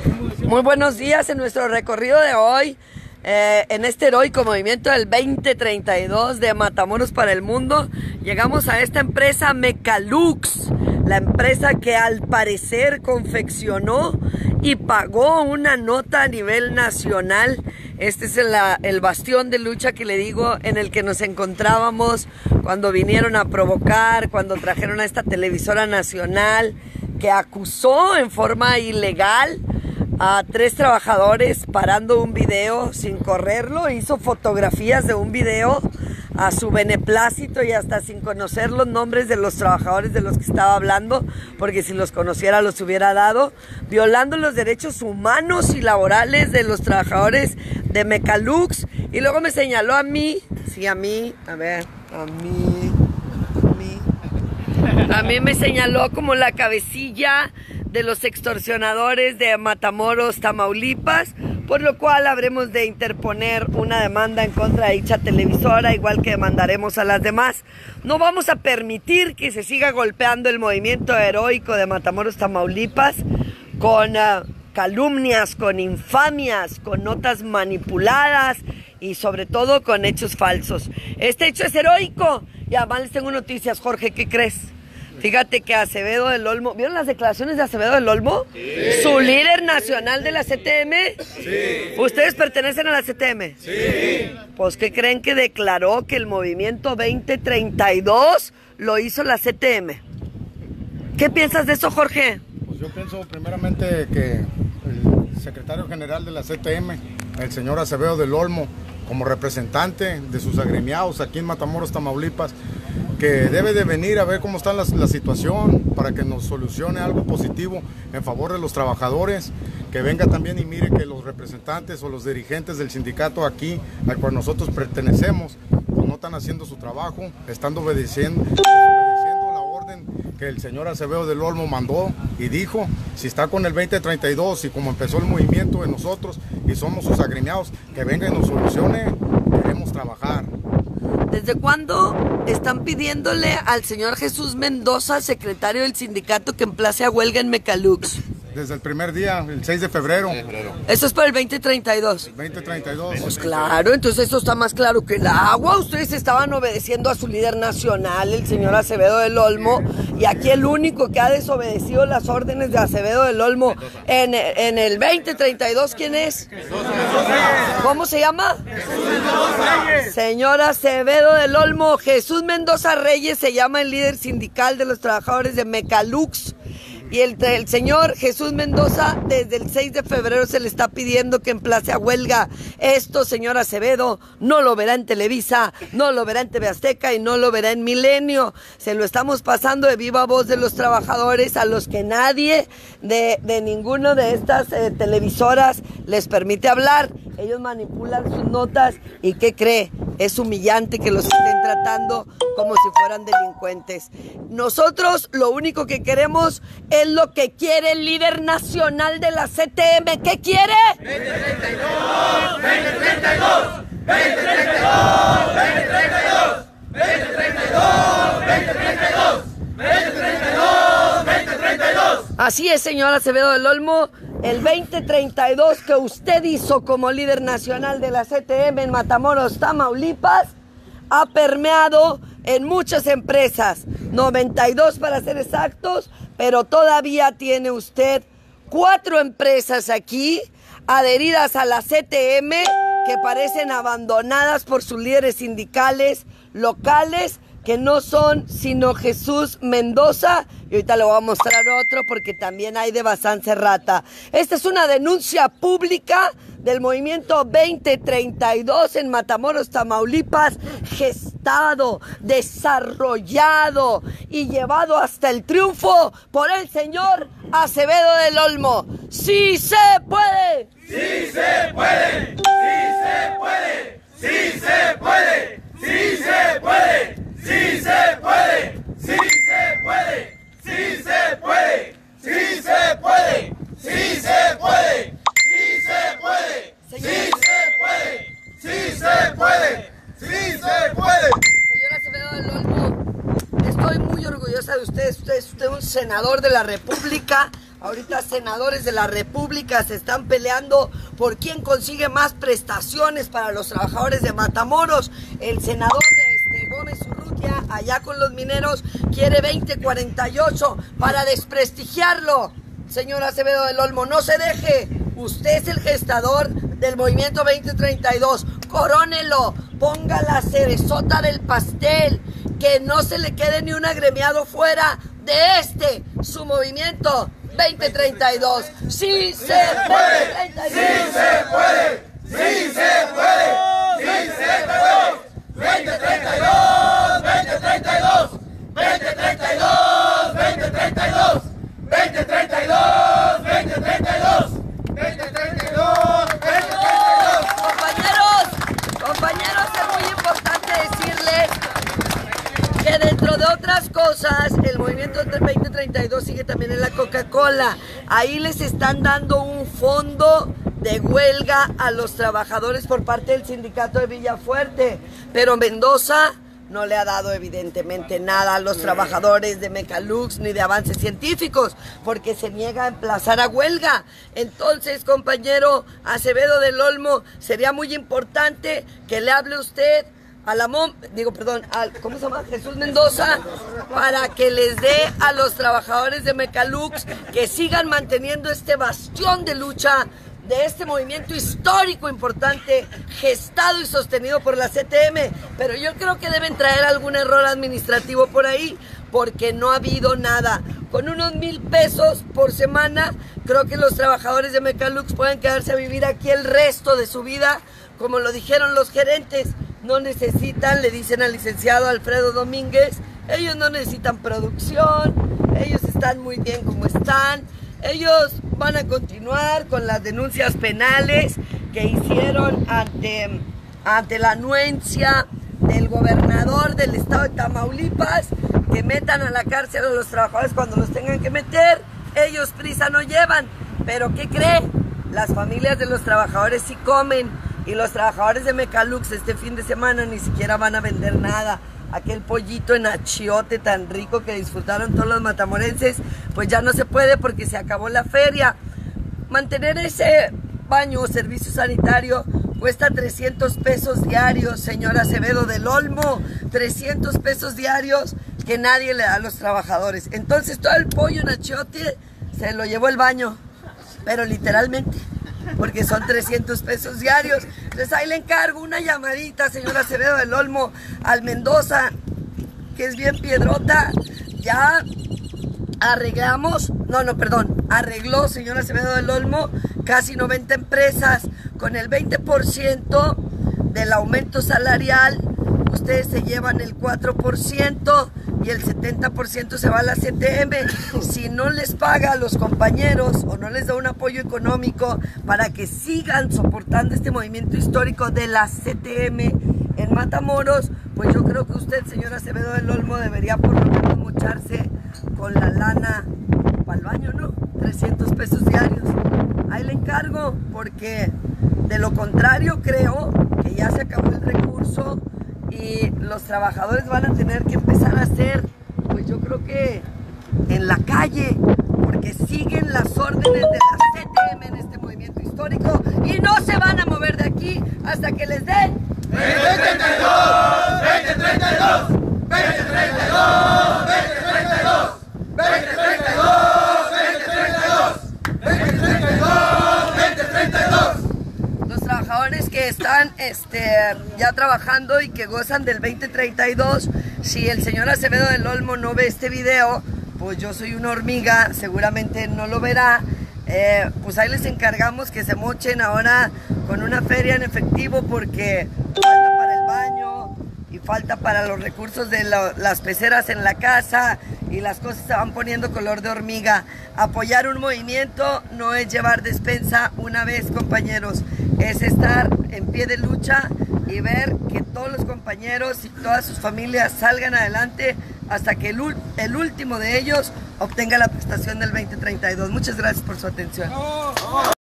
Muy buenos días en nuestro recorrido de hoy, en este heroico movimiento del 2032 de Matamoros para el Mundo. Llegamos a esta empresa Mecalux, la empresa que al parecer confeccionó y pagó una nota a nivel nacional. Este es el bastión de lucha que le digo, en el que nos encontrábamos cuando vinieron a provocar, cuando trajeron a esta televisora nacional que acusó en forma ilegal a 3 trabajadores parando un video sin correrlo. Hizo fotografías de un video a su beneplácito y hasta sin conocer los nombres de los trabajadores de los que estaba hablando, porque si los conociera los hubiera dado, violando los derechos humanos y laborales de los trabajadores de Mecalux. Y luego me señaló a mí, a mí me señaló como la cabecilla de los extorsionadores de Matamoros, Tamaulipas, por lo cual habremos de interponer una demanda en contra de dicha televisora, igual que demandaremos a las demás. No vamos a permitir que se siga golpeando el movimiento heroico de Matamoros, Tamaulipas, con calumnias, con infamias, con notas manipuladas y sobre todo con hechos falsos. Este hecho es heroico y además les tengo noticias, Jorge, ¿qué crees? Fíjate que Acevedo del Olmo, ¿vieron las declaraciones de Acevedo del Olmo? Sí. Su líder nacional de la CTM. Sí. ¿Ustedes pertenecen a la CTM? Sí. Pues ¿qué creen que declaró? Que el movimiento 2032 lo hizo la CTM. ¿Qué piensas de eso, Jorge? Pues yo pienso primeramente que el secretario general de la CTM, el señor Acevedo del Olmo, como representante de sus agremiados aquí en Matamoros, Tamaulipas, que debe de venir a ver cómo está la situación para que nos solucione algo positivo en favor de los trabajadores, que venga también y mire que los representantes o los dirigentes del sindicato aquí, al cual nosotros pertenecemos, pues no están haciendo su trabajo, están obedeciendo la orden que el señor Acevedo del Olmo mandó y dijo. Si está con el 2032 y como empezó el movimiento de nosotros y somos sus agremiados, que venga y nos solucione, queremos trabajar. ¿Desde cuándo están pidiéndole al señor Jesús Mendoza, secretario del sindicato, que emplace a huelga en Mecalux? Desde el primer día, el 6 de febrero. ¿Eso es para el 2032? El 2032. Pues claro, entonces eso está más claro que el agua. Ustedes estaban obedeciendo a su líder nacional, el señor Acevedo del Olmo, y aquí el único que ha desobedecido las órdenes de Acevedo del Olmo en el 2032, ¿quién es? ¿Cómo se llama? Señor Acevedo del Olmo. Jesús Mendoza Reyes se llama el líder sindical de los trabajadores de Mecalux. Y el señor Jesús Mendoza, desde el 6 de febrero se le está pidiendo que emplace a huelga. Esto, señor Acevedo, no lo verá en Televisa, no lo verá en TV Azteca y no lo verá en Milenio. Se lo estamos pasando de viva voz de los trabajadores, a los que nadie de ninguno de estas televisoras les permite hablar. Ellos manipulan sus notas y ¿qué cree? Es humillante que los estén tratando como si fueran delincuentes. Nosotros lo único que queremos es lo que quiere el líder nacional de la CTM. ¿Qué quiere? 2032, 2032, 2032, 2032, 2032, 2032, 2032, 2032. Así es, señor Acevedo del Olmo. El 2032 que usted hizo como líder nacional de la CTM en Matamoros, Tamaulipas, ha permeado en muchas empresas, 92 para ser exactos, pero todavía tiene usted 4 empresas aquí adheridas a la CTM que parecen abandonadas por sus líderes sindicales locales, que no son sino Jesús Mendoza, y ahorita le voy a mostrar otro porque también hay de Bazán Serrata. Esta es una denuncia pública del movimiento 2032 en Matamoros, Tamaulipas, gestado, desarrollado y llevado hasta el triunfo por el señor Acevedo del Olmo. ¡Sí se puede! ¡Sí se puede! ¡Sí se puede! ¡Sí se puede! ¡Sí se puede! ¡Sí se puede! ¡Sí se puede! ¡Sí se puede! ¡Sí se puede! ¡Sí se puede! ¡Sí se puede! ¡Sí se puede! ¡Sí se puede! ¡Sí se puede! Señor Acevedo del Olmo, estoy muy orgullosa de usted. Usted es un senador de la República, Ahorita senadores de la República se están peleando por quién consigue más prestaciones para los trabajadores de Matamoros. El senador Gómez Urrutia, allá con los mineros, quiere 2048 para desprestigiarlo. Señor Acevedo del Olmo, no se deje. Usted es el gestador del movimiento 2032. Corónelo, ponga la cerezota del pastel, que no se le quede ni un agremiado fuera de su movimiento 2032. ¡Sí se puede! ¡Sí se puede! ¡Sí se puede! ¡Sí se puede! 2032, 2032, 2032, 2032, 2032, 2032, 2032, 2032. Compañeros, es muy importante decirles que dentro de otras cosas, el movimiento 2032 sigue también en la Coca-Cola. Ahí les están dando un fondo de huelga a los trabajadores por parte del sindicato de Villafuerte, pero Mendoza no le ha dado evidentemente nada a los trabajadores de Mecalux ni de Avances Científicos, porque se niega a emplazar a huelga. Entonces, compañero Acevedo del Olmo, sería muy importante que le hable usted ¿cómo se llama? Jesús Mendoza, para que les dé a los trabajadores de Mecalux que sigan manteniendo este bastión de lucha de este movimiento histórico importante, gestado y sostenido por la CTM. Pero yo creo que deben traer algún error administrativo por ahí, porque no ha habido nada. Con unos 1,000 pesos por semana, creo que los trabajadores de Mecalux pueden quedarse a vivir aquí el resto de su vida, como lo dijeron los gerentes. No necesitan, le dicen al licenciado Alfredo Domínguez, ellos no necesitan producción, ellos están muy bien como están. Ellos van a continuar con las denuncias penales que hicieron ante la anuencia del gobernador del estado de Tamaulipas, que metan a la cárcel a los trabajadores cuando los tengan que meter. Ellos prisa no llevan, pero ¿qué cree? Las familias de los trabajadores sí comen, y los trabajadores de Mecalux este fin de semana ni siquiera van a vender nada. Aquel pollito en achiote tan rico que disfrutaron todos los matamorenses, pues ya no se puede porque se acabó la feria. Mantener ese baño o servicio sanitario cuesta 300 pesos diarios, señor Acevedo del Olmo. 300 pesos diarios que nadie le da a los trabajadores. Entonces todo el pollo en achiote se lo llevó el baño, pero literalmente, porque son 300 pesos diarios. Entonces ahí le encargo una llamadita, señor Acevedo del Olmo, al Mendoza, que es bien piedrota. Ya arregló, señor Acevedo del Olmo, casi 90 empresas. Con el 20% del aumento salarial, ustedes se llevan el 4% y el 70% se va a la CTM. Si no les paga a los compañeros o no les da un apoyo económico para que sigan soportando este movimiento histórico de la CTM en Matamoros, pues yo creo que usted, señor Acevedo del Olmo, debería por lo menos mocharse con la lana para el baño, ¿no? 300 pesos diarios. Ahí le encargo, porque de lo contrario creo que ya se acabó el recurso y los trabajadores van a tener que empezar a hacer, pues yo creo que en la calle, porque siguen las órdenes de la CTM en este movimiento histórico y no se van a mover de aquí hasta que les den 2032, 2032, 2032, 2032, 2032, 2032, 2032, 2032. Los trabajadores que están ya trabajando y que gozan del 2032, si el señor Acevedo del Olmo no ve este video, pues yo soy una hormiga, seguramente no lo verá. Pues ahí les encargamos que se mochen ahora con una feria en efectivo, porque falta para el baño y falta para los recursos de las peceras en la casa, y las cosas se van poniendo color de hormiga. Apoyar un movimiento no es llevar despensa una vez, compañeros, es estar en pie de lucha y ver que todos los compañeros y todas sus familias salgan adelante hasta que el último de ellos obtenga la prestación del 2032. Muchas gracias por su atención.